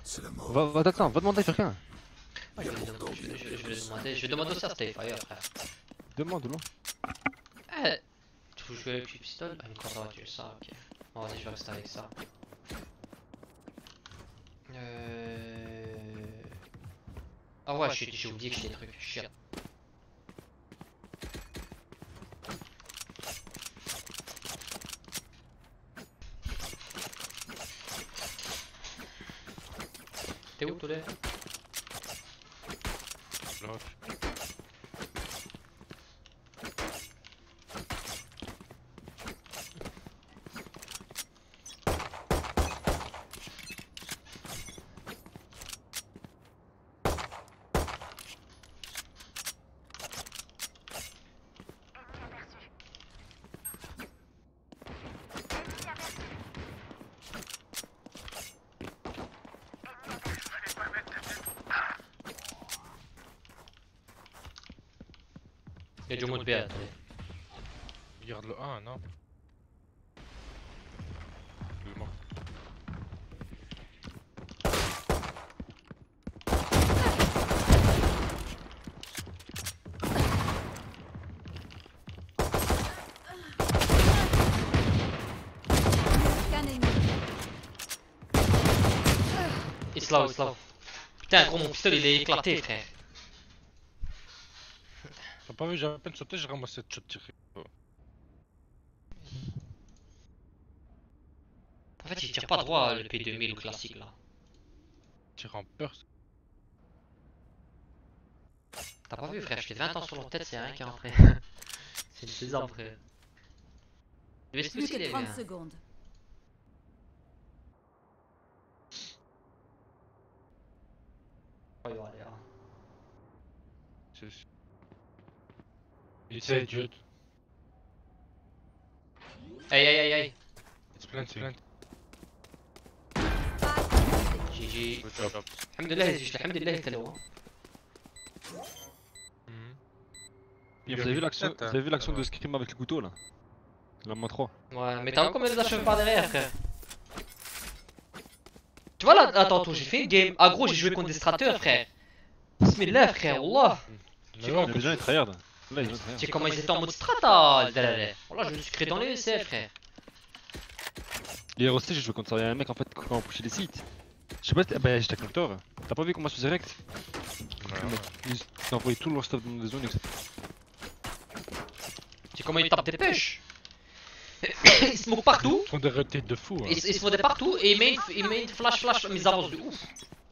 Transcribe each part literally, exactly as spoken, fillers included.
Va, va, attends, va demander à quelqu'un. Ouais, je, vais demander, je, vais, je, vais, je vais demander, je vais demander aussi à Steve ailleurs, frère. Demande ou non? Eh, tu veux jouer avec une pistole? Ah, une corde à voiture, ça, ok. Bon, vas-y, je vais rester avec ça. Euh... Ah ouais, j'ai oublié que j'ai des trucs, shit. T'es où, Tolé? Bloc. Y'a du mode B, attendez. Regarde le un, non? Le mort. Il slow, il slow. Putain, gros, mon pistolet il est éclaté, frère. T'as pas vu, j'ai à peine sauté, j'ai ramassé de shot tiré. En fait, il tire pas droit le P deux mille classique là. Tiré en peur. T'as pas vu, frère, je fais vingt ans sur leur tête, c'est rien qui est rentré. C'est une saison, frère. Mais c'est Plus aussi que les trente bien. secondes. Oh, il va aller, hein. It's a dude. Aïe aïe aïe aïe. It's plenty. G G. Good job. Alhamdulillah, alhamdulillah, t'es loin. Vous avez vu l'action vous avez vu l'action de Scream avec le couteau là? La main trois. Ouais, mais t'as vu combien de achèves par derrière, frère? Tu vois là, attends, attends, j'ai fait une game. Ah gros, j'ai joué contre des strateurs, frère. Bismillah, frère, wallah. Mais ouais, Les gens ils tryhard. Là ils ont Tu tryhard. sais comment ils étaient en mode strata, Dalala. Wallah, je me suis créé dans les E C F, frère. Hier aussi j'ai joué contre un mec en fait quand on pushait les sites. Je sais pas, si bah j'étais avec Noctor. T'as pas vu comment je faisais direct? Ils ont envoyé tout leur stuff dans des zones et cetera. Tu sais comment ils tapent des pêches? Ils se moquent partout. Ils font des rotates de fou. Hein. Ils, ils se font des partout et ils mettent, ils mettent flash flash, mais ils avancent de ouf.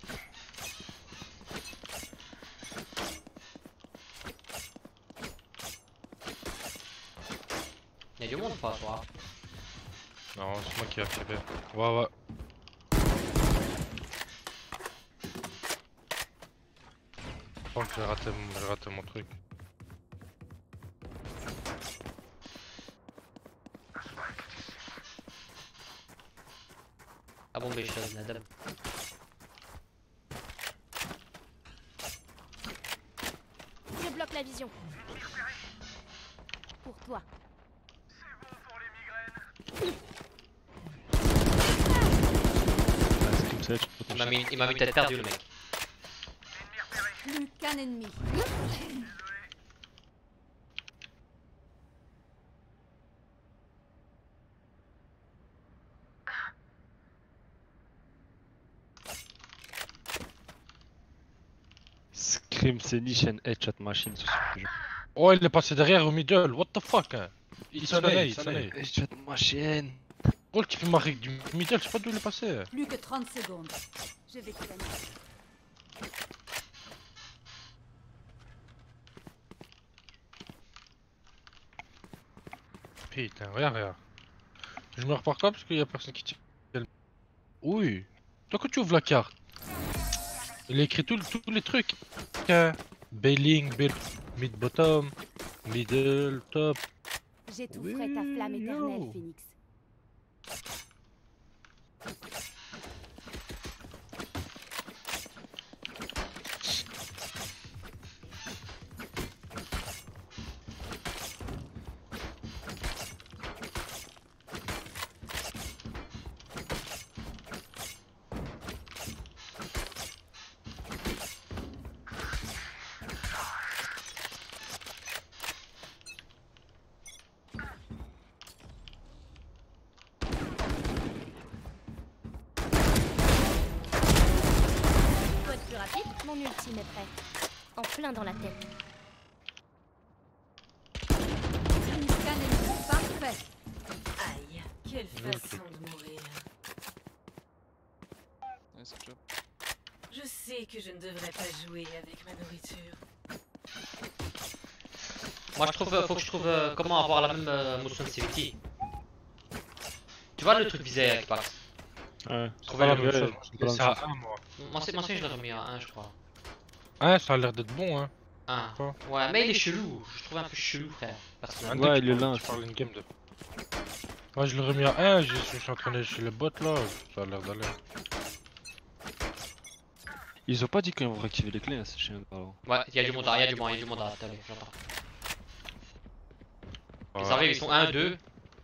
Y'a du monde ou pas, toi? Non, c'est moi qui ai activé. Ouais, ouais. Je crois que j'ai raté, mon- j'ai raté mon truc. Ah bon, mais je suis Nadab. Je bloque la vision. Pour toi. Scream c'est tu peux Il m'a mis, il m'a mis tête perdue, le mec. Plus qu'un ennemi. Scream c'est niche and headshot machine sur ce jeu. Oh, il est passé derrière au middle, what the fuck hein. Il s'en allait, il s'en allait. Headshot machine. Oh, le type marqué du middle, je sais pas d'où il est passé. Plus que trente secondes. Je vais t'évanouir. Putain, regarde, regarde. Je me repars pas parce qu'il y a personne qui tire. Oui. Toi quand tu ouvres la carte, il a écrit tous tous les trucs. Hein. Bailing, bail, mid bottom, middle, top. J'étoufferai ta flamme éternelle, Phoenix. rapide. Mon ultime est prêt. En plein dans la tête. Une scanner parfait. Aïe, quelle façon de mourir. Nice job. Je sais que je ne devrais pas jouer avec ma nourriture. Moi je trouve, euh, faut que je trouve euh, comment avoir la même euh, motion sensitivity. Tu vois le truc visé avec Pax. Ouais. C'est pas la le- même chose. ouais, Moi, c'est pas la c'est même à chose. un, moi. Moi c'est moi c'est je l'ai remis à un je crois. Ah, ça a l'air d'être bon, hein. un. Quoi? Ouais mais il est chelou, je trouve un peu chelou frère. Personnellement. Ouais, Dès il que est tu là, parles- je tu parles une game de. Moi, je l'ai remis à un, je je suis entraîné chez les bots là. Ça a l'air d'aller. Ils ont pas dit quand ils vont réactiver les clés, hein, c'est chiant. Pardon. Ouais, il y a du monde, il y a du monde, il y a du monde à la télé, j'entends. Ils Ouais. arrivent, ils sont un, deux.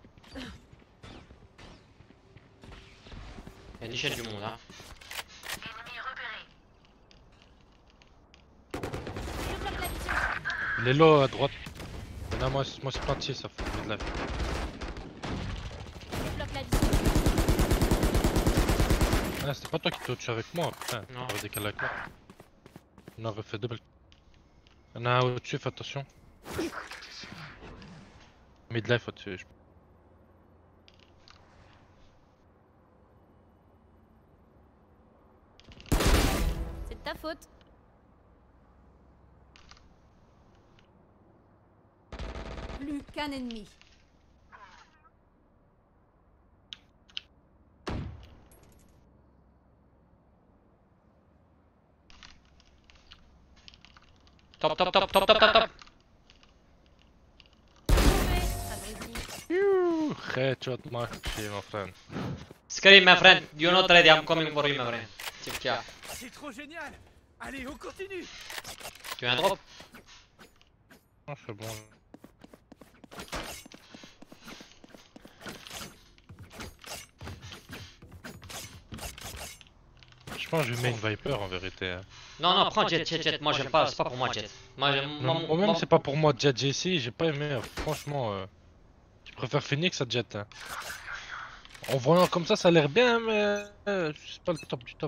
Il y a des chaînes du monde hein. Je bloque la vision. Il est là à droite. Non, moi, c'est- moi c'est plantier, ça fait de la. Je bloque la vision. Ah, c'était pas toi qui t'es au-dessus avec moi, putain. Non. On aurait décalé avec moi. On aurait fait double. Il y en a un au-dessus, fais attention. Midlife au-dessus. je- C'est de ta faute. Plus qu'un ennemi. Top, top, top, top, top, top, top. Abruti. Youh, headshot match, mon friend. Scream my friend, you're not ready, I'm coming for you my friend. C'est clair. C'est trop génial. Allez, on continue. Tu veux un drop? Ah, c'est bon. Je pense que je vais mettre une Viper en vérité. hein. Non, non, prends Jet, Jet, Jet, moi j'aime pas, c'est pas pour moi Jet. Moi j'aime. moi, Moi- Moi-même, moi- c'est pas pour moi Jet J C, j'ai pas aimé, euh, franchement. euh, Je préfère Phoenix à Jet. hein. En voyant comme ça, ça a l'air bien, mais euh, c'est pas le top du top.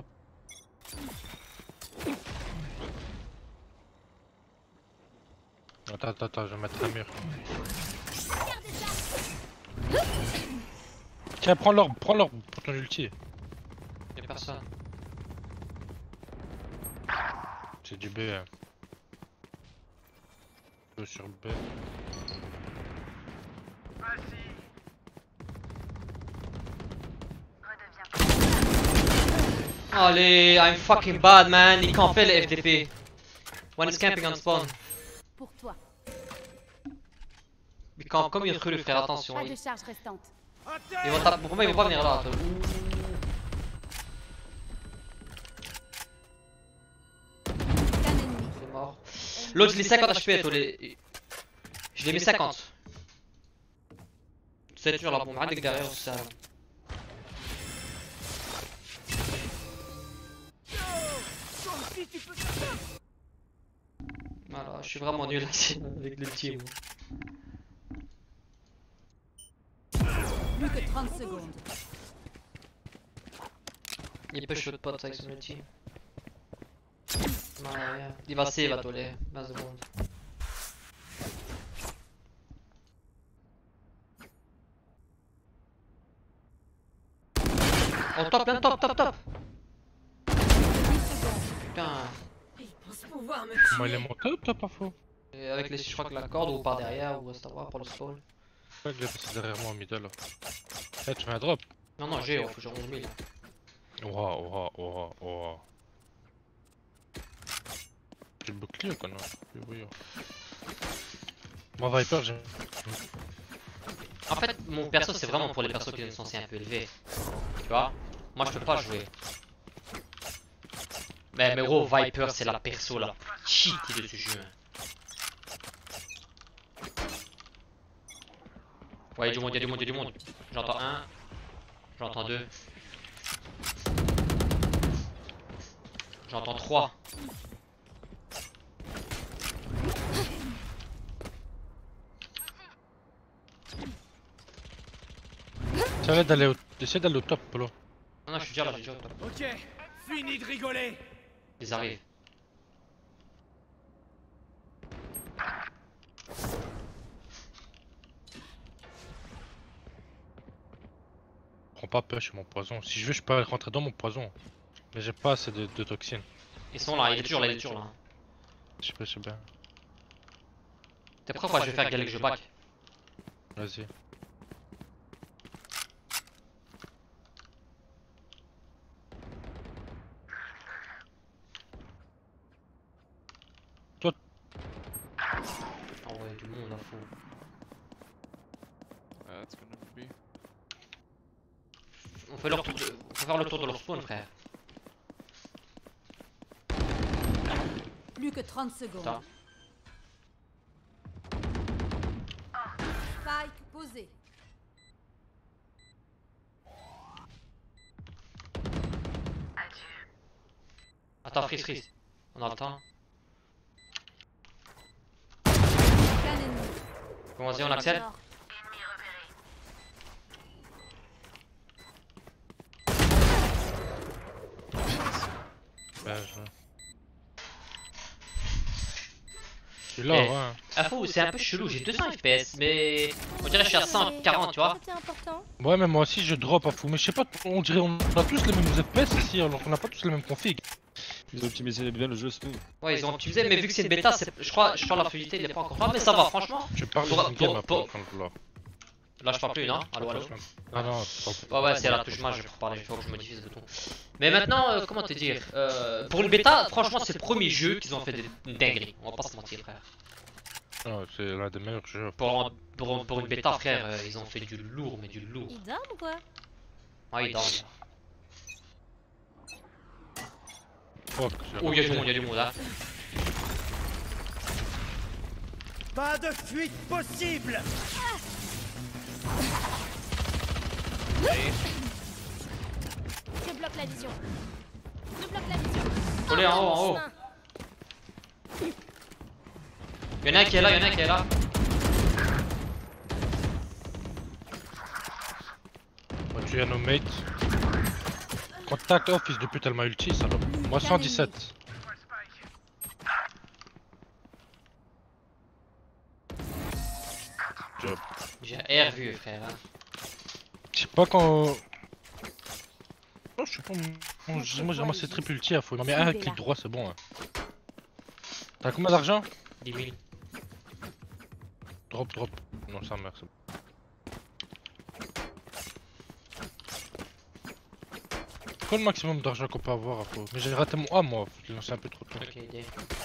Attends, attends, attends, je vais mettre un mur. Tiens, prends l'orbe, prends l'orbe pour ton ulti. Y'a personne. C'est du B. Hein. Deux sur B. Allez, I'm fucking bad man, il can't fait le F D P. One is camping on spawn. Pour toi. Il campe comme il cru frère, attention. Pas de Ils, charge restante. ils vont taper, pour moi ils vont pas venir là. Qu'un ennemi. Il est mort. L'autre il est cinquante H P, toi les. Je l'ai mis cinquante. C'est toujours la bombe, arrête derrière ça. Toi aussi, tu peux faire ça. Voilà, je suis vraiment nul ici avec le team. Plus que trente secondes. Il peut shoot pot avec son ulti. Non, rien. Il va save à toi les vingt secondes. Oh top, bien top, top, top. Putain. Il pense pouvoir me Comment il est tuer. monté ou t'as pas faux? Et avec les, je crois que la corde ou par derrière ou à savoir pour le spawn. Ouais, il est passé derrière moi au middle là. Eh, tu mets un drop? Non, non, j'ai, oh, faut que j'ai onze mille. Ouah, ouah, ouah, ouah. J'ai le bouclier ou quoi non? Oui, oui. oh. Moi Viper j'ai... En fait, mon perso c'est vraiment pour les persos qui sont censés un peu élevés. Tu vois? Moi je peux pas jouer. Mais, mais gros, Viper c'est la perso la cheatée de ce jeu. Ouais, y'a du monde, y'a du monde, y'a du monde. J'entends un. J'entends deux. J'entends trois. Essaye d'aller au... Essaye d'aller au top, Polo. Non, non, je suis déjà là, je suis déjà au top. Ok, fini de rigoler. Ils arrivent. prends pas peur sur mon poison. Si je veux, je peux rentrer dans mon poison. Mais j'ai pas assez de, de toxines. Ils sont là, il est toujours là, il est toujours là. Je sais pas, je sais bien. T'es prêt quoi, je vais faire galer que je back. Vas-y. Ah ouais, du monde à fou. Uh, that's gonna be. On fait leur tour de... Faut faire le tour de leur spawn, frère. Plus que trente secondes. Attends. Spike posé. Attends, freeze, freeze. On a le temps. Aucun ennemi. Bon, vas-y, on accède. Mort. Ben, je... je suis là, Eh. ouais. Info, c'est un peu chelou, j'ai deux cents F P S, mais on dirait que je suis à cent quarante, tu vois. C'était important. Ouais, mais moi aussi je drop à fou. Mais je sais pas, on dirait on a tous les mêmes F P S ici alors qu'on a pas tous les mêmes configs. Ils ont optimisé bien le jeu, c'est tout. Ouais, ils ont optimisé, mais vu que c'est une bêta, c'est- je crois, je crois la fluidité il est pas encore là, mais ça va, franchement. Je parle Pour- de game pour- après, pour- quand là. Là, je parle plus, non? Allo, allo. Ah non, Ouais, ouais, c'est la touche match, je vais parler, il faut que je modifie ce bouton. Mais maintenant, euh, comment te dire euh, pour une bêta, franchement, c'est le premier jeu qu'ils ont fait des une dinguerie, on va pas se mentir, frère. non, c'est l'un des meilleurs jeux. Pour, pour, pour une bêta, frère, euh, ils ont fait du lourd, mais du lourd. Il dorment ou quoi? Ah, ils dorment. Fuck, j'ai Oh, y'a du raté. monde, y'a du monde, hein. Pas de fuite possible. Je bloque la vision. Je bloque la vision. Collé en haut, en haut. Y'en a un qui est là, y'en a un qui est là. On va tuer nos mates. Contact off, fils de pute, elle m'a ulti, ça. Moi cent dix-sept. Job. J'ai un R vu, frère. Hein. Je sais pas quand. Non, je sais pas. Moi j'ai moi, j'ai ramassé triple ulti à fou. Il m'a mis un clic droit, c'est bon. Hein. T'as combien d'argent? dix mille. Drop, drop. Non, ça meurt, c'est bon. Quoi le maximum d'argent qu'on peut avoir à faux? Mais j'ai raté mon A moi, je l'ai lancé un peu trop tôt. Ok, idée.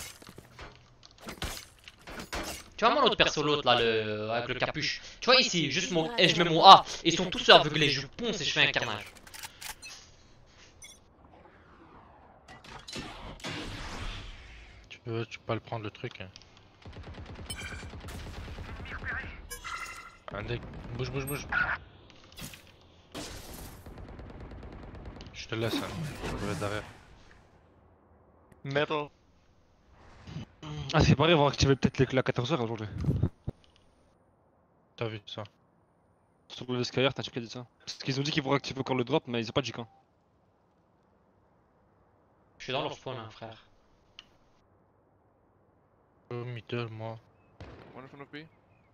Tu vois mon autre perso, l'autre là, le... avec le capuche. Tu vois ici, juste mon... Et je mets mon A. Ils sont tous aveuglés, je ponce et je fais un carnage. Tu peux, tu peux pas le prendre le truc. Hein. Un deck. Bouge, bouge, bouge. Je te laisse, hein. Je vais être derrière. Metal. Ah, c'est pareil, on va activer peut-être les la quatorze heures aujourd'hui. T'as vu ça? Sur le Skyr, t'as qui a dit ça? Parce qu'ils ont dit qu'ils vont activer encore le drop, mais ils ont pas de G-Camp. Je suis dans leur spawn, hein, frère. Oh, middle, moi. One in front of B.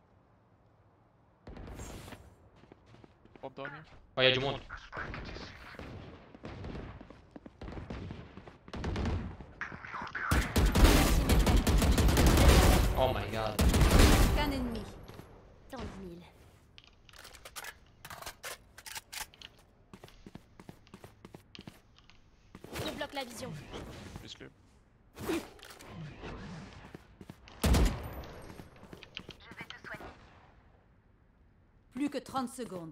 Pop down here. Ouais, y'a du monde. Oh my god. Aucun ennemi. Tant de mille. Je bloque la vision. He's clear. Plus que trente secondes.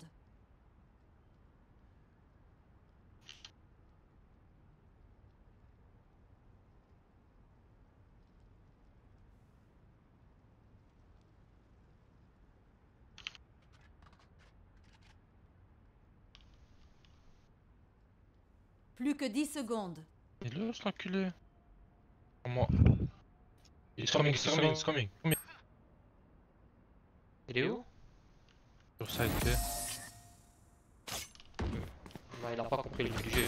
Plus que dix secondes. Il est là, cet enculé. Moi. He's coming, he's coming, he's coming. coming. Il est où? Sur side B. Bah, il a pas compris le but du jeu.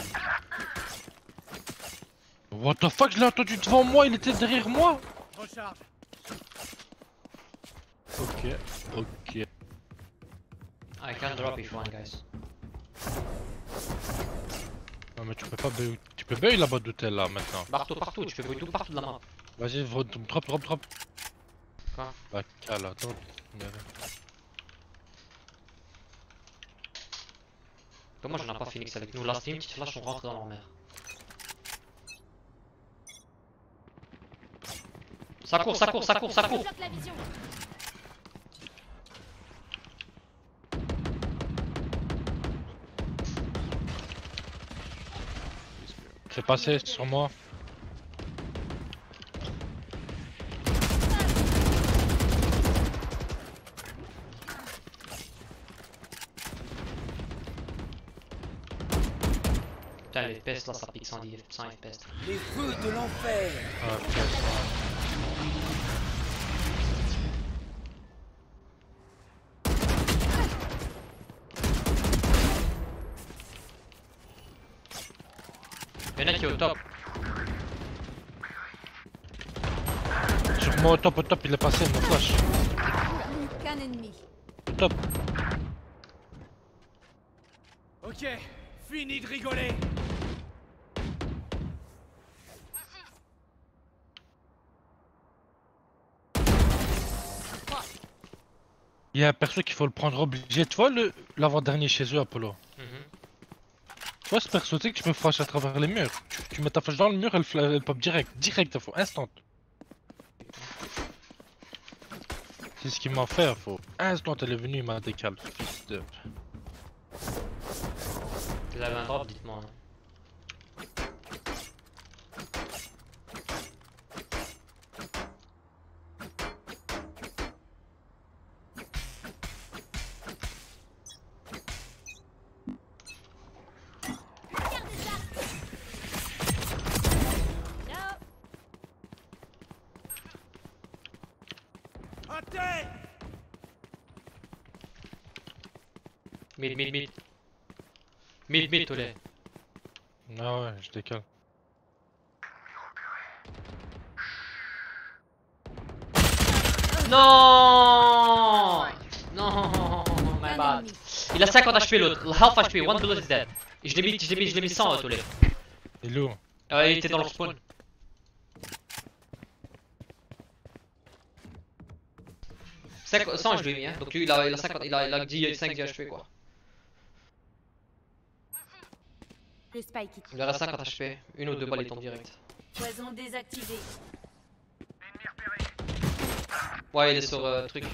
What the fuck, je l'ai entendu devant moi, il était derrière moi. Recharge. Ok, ok. I can drop if you want, guys. mais tu peux pas buy... Tu peux buy là-bas d'hôtel là maintenant. Partout, partout, tu peux buy tout partout de la map. Vas-y, drop, drop, drop. Quoi? Bah, cale, attends. Comment j'en ai pas Phoenix avec nous? Last team, petite flash, on rentre dans leur mer. Ça court, ça court, ça court, ça Je court. bloque la vision. C'est passé sur moi. Putain, les F P S là, ça pique cent dix, cent F P S. Les feux de l'enfer. Ah, ok. Y'en a qui est au top. Sur moi au top, au top, il est passé, mon flash. Qu'un ennemi. Au top. Ok, fini de rigoler. Il y a un perso qu'il faut le prendre obligé. Tu vois le l'avant-dernier chez eux, Apollo. Mhm. Tu vois ce perso, tu sais que tu peux flash à travers les murs. Tu, tu mets ta flash dans le mur, elle, fla- elle pop direct. Direct, il faut instant. C'est ce qu'il m'a fait, faut. Instant, elle est venue, il m'a décalé. Fils de. Vous avez un drop, dites-moi. hein. Ciao. À terre. Mid, mid, mid. Mid, mid, Tolé. Ah ouais, je décale. Non. Non, my Un bad. ennemi. Il a cinquante H P l'autre, half H P, one bullet is dead. Et je l'ai mis, je l'ai mis, je l'ai mis cent à Tolé. Il est où? Euh, il était dans leur spawn. cinq- cent je lui ai mis, hein. Donc lui il a, il a cinquante, il a, il a dix, cinq H P quoi. Le spike. Il lui reste cinquante H P, une ou deux balles il tombe direct. Poison désactivé. Ouais, il est sur euh, truc.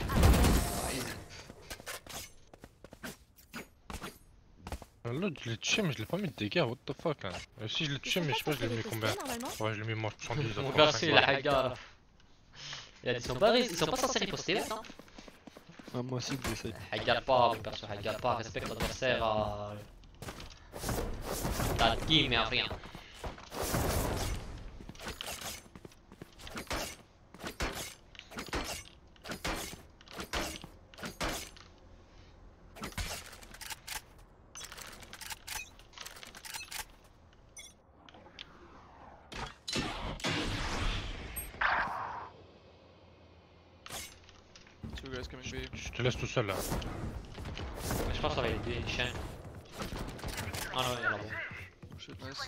L'autre, je l'ai touché, mais je l'ai pas mis de dégâts, what the fuck, hein. Euh, si je l'ai touché, mais je sais pas, je l'ai mis combien. Normalement. Ouais, je l'ai mis moi soixante-dix. Mon garçon il a haga là. Il a dit ils sont pas, ils sont pas censés riposter maintenant. Ah, moi aussi, j'essaye. Haga pas, mon perso, haga pas, respecte l'adversaire à. Ta team mais à rien. Two guys coming B. Je te laisse tout seul là. Mais je pense que ça va être des chaînes. Ah non, il y en a bon. Shit, nice.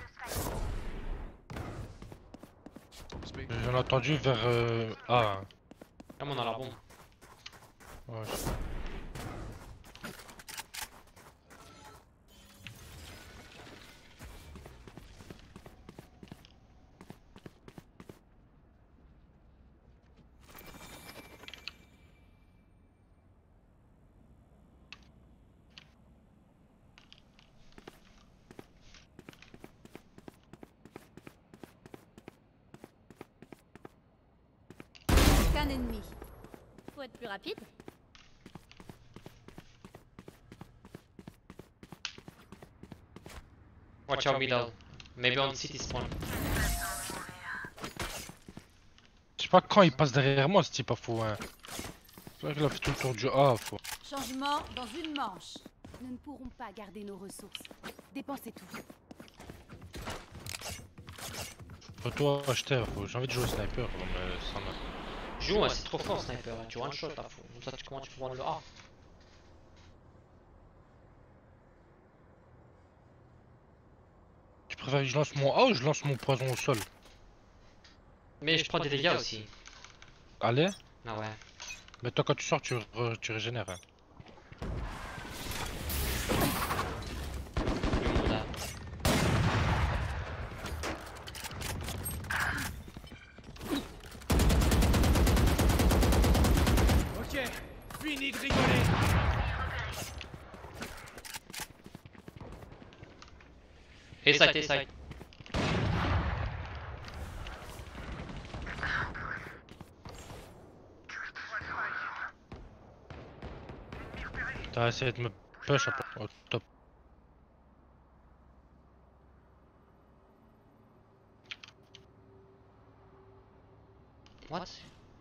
Speak. J'en ai entendu vers euh... A. Comme on a la bombe. Ouais, je- Qu'un ennemi. Faut être plus rapide. Watch out middle. Maybe on city spawn. Je sais pas quand il passe derrière moi, ce type à fou, hein. C'est vrai qu'il a fait tout le tour du A, fou. Changement dans une manche. Nous ne pourrons pas garder nos ressources. Dépensez tout. Faut toi acheter, fou. J'ai envie de jouer au sniper, mais ça m'a. Joue, hein, c'est trop fort sniper, hein. Tu one shot là, fou. Comme ça, tu, comment tu peux prendre le A? Tu préfère que je lance mon A ou je lance mon poison au sol? Mais je prends des dégâts aussi. Allez. Ah ouais. Mais toi quand tu sors tu, re- tu régénères. Hein. Le monde là. Ok, fini de rigoler. Et side, et side. T'as essayé de me push au top. What?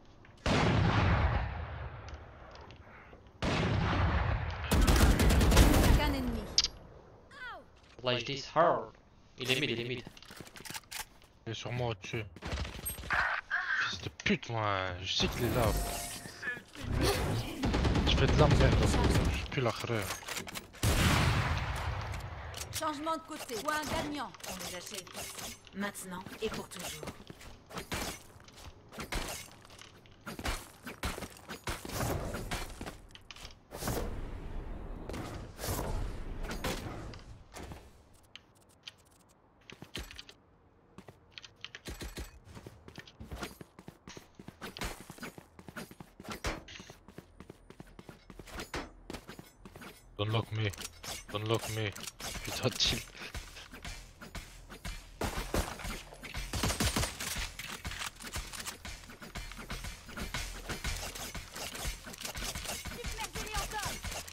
Qu'un ennemi. Like this hard. Il est mid, il est mid. Il est sur moi au-dessus. Fils de pute moi, je sais qu'il est là. Je fais de la merde, je pue la creux. Changement de côté. Point gagnant. On les achète ici. Maintenant et pour toujours. Don't lock me, don't lock me. Putain de chill. Submergez-les encore.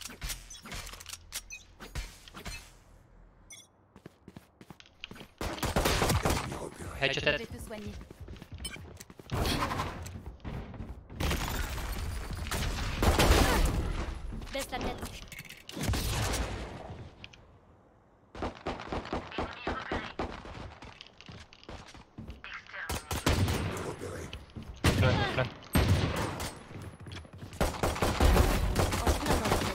Headshot Je tête. vais te soigner. Baisse la tête. Prenne, prenne. En plein dans la tête.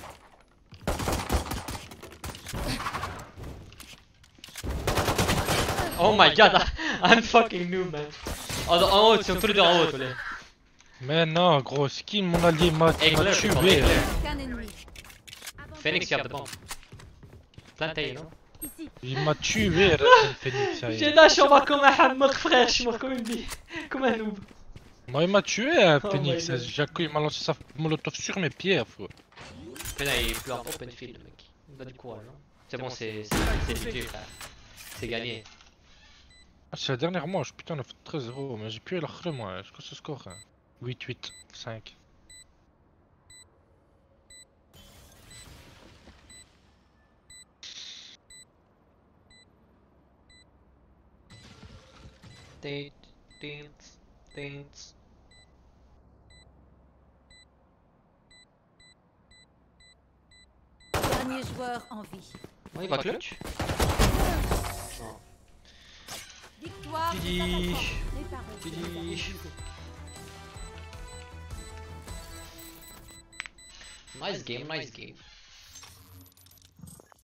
Oh my god, I'm fucking noob man. En, en haut, ils sont tous les deux en haut, tous les. Mais non gros, skin mon allié m'a m'a Egler, tué. Egler. Qu'un ennemi. Phoenix, you have the bomb. Planté, non? Ici. Il m'a tué Phoenix. ça y est. J'ai lâché en bas comme un hammer frère, je suis mort comme une bille. Comme un noob. Moi il m'a tué hein, Oh Phoenix. my God. Jaco il m'a lancé sa molotov sur mes pieds. Faut. Putain, il est plus en open field, le mec. Il a du courage, non? C'est bon, c'est c'est du frère. C'est gagné. Ah, c'est la dernière manche, putain on a fait treize zéro, mais j'ai pu la creux moi, je crois ce score. Hein. huit huit cinq. Tint, tint, tint. Dernier joueur en vie. Ouais, il va clutch. Victoire. G G. des attaquants. Les paroles. G G. Nice game, nice game.